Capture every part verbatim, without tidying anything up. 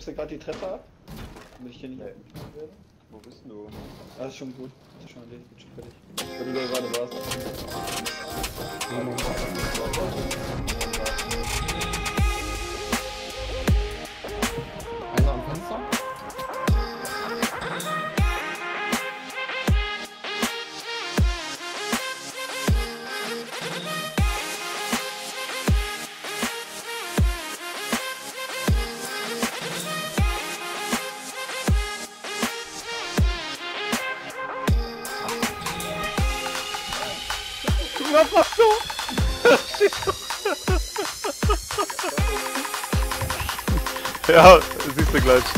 du gerade die Treppe ab? Damit ich hier nicht abgeschnitten werde? Wo bist du? Ah, ist schon gut. Ist schon erledigt. Bin schon fertig. Weil du da gerade warst. Einer am Fenster? Was machst du? Ja, siehst du gleich.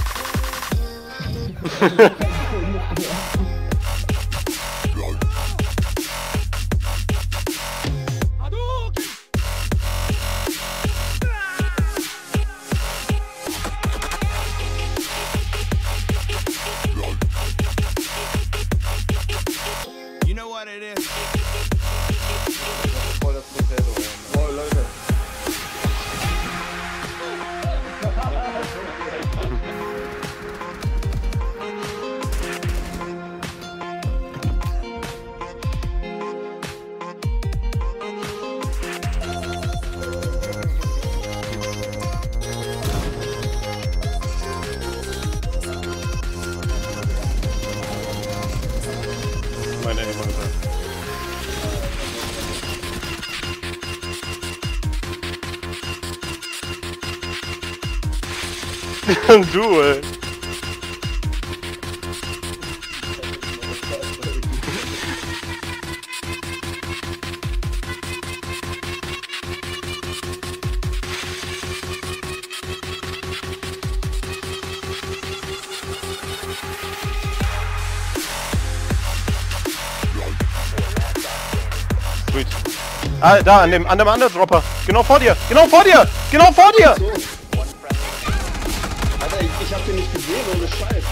You know what it is? Voll das Potato. Oh, Leute. Meine Emotion. Du, ey. Sweet. Ah, da, an dem, an dem anderen Dropper. Genau vor dir. Genau vor dir. Genau vor dir. So. Alter, ich, ich hab den nicht gesehen, ohne Scheiß.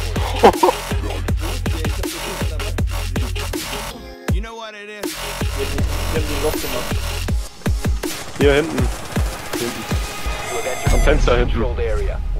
You know what it is? Ich hab den Loch gemacht. Hier hinten. Hinten. Am Fenster hinten.